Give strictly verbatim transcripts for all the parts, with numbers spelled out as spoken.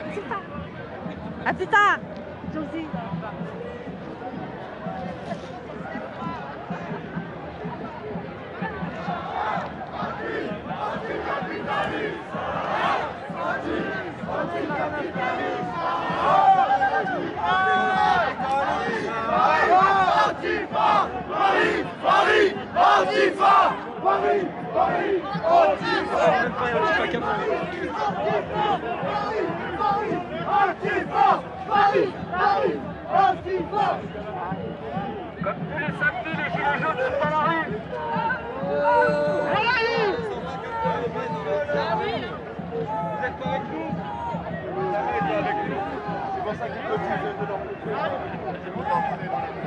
plus tard. À plus tard, Josie. Paris, Paris, Antifa, Paris, Paris, Antifa, Antifa, Paris, Paris, Antifa. Comme tous les samedis, les gilets jaunes sont à la rue. Vous êtes pas avec nous? Jamais été avec nous. C'est pour ça qu'il faut plus de dedans. C'est longtemps qu'on est dans la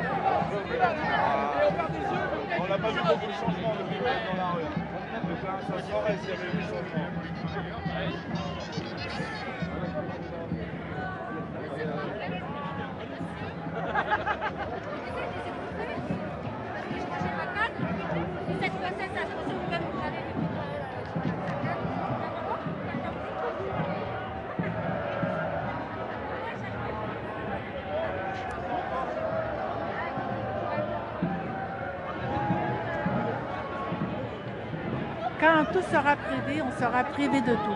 rue. On n'a pas vu beaucoup de changements depuis qu'on est dans la rue. Donc ça saurait s'il y avait eu du changement. Quand tout sera privé, on sera privé de tout.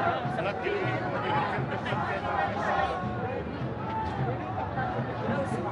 Voilà.